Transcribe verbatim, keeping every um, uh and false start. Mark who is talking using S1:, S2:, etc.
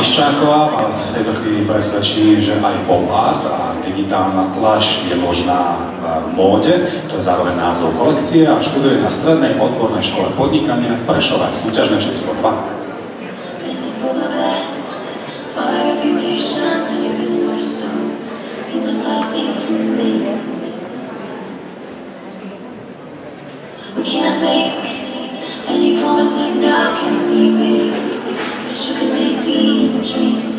S1: Piščáková vás v tejto chvíli presvedčí, že aj pop art a digitálna tlač je možná v móde. To je zároveň názov kolekcie a študuje na Strednej odbornej škole podnikania v Prešove. Súťažné číslo dva.
S2: We can't make any promises now, can we, babe? But you can make me dream.